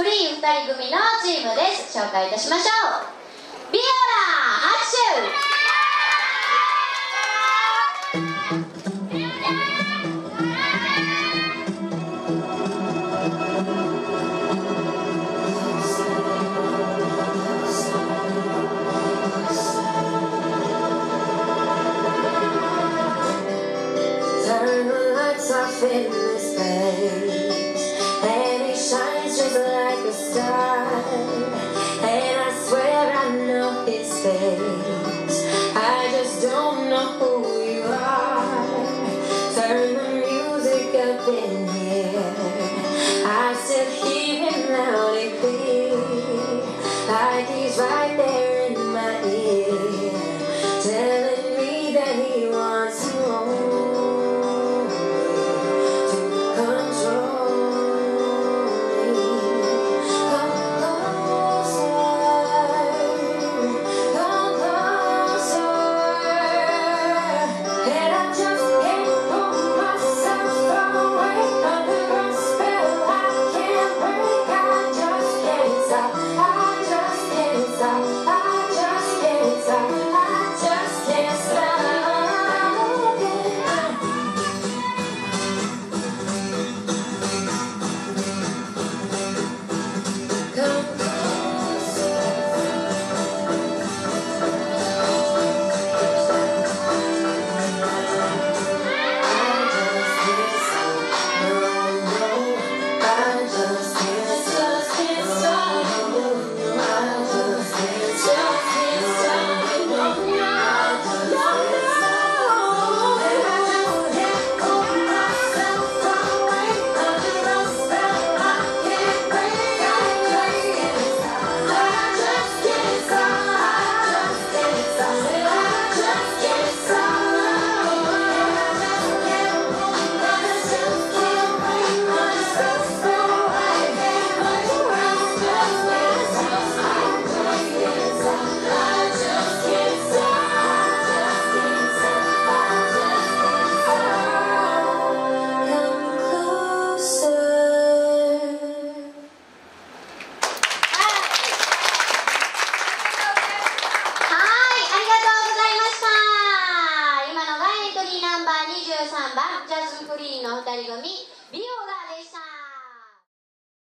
リーン2人組のチームです。紹介いたしましょう。ビオラ拍手。 In this place, and he shines just like a star, and I swear I know his face, I just don't know who you are. Turn the music up in here, I still hear him loud and clear, like he's right there in my ear, telling me that he wants more. ナンバー23番ジャズ・フリーの2人組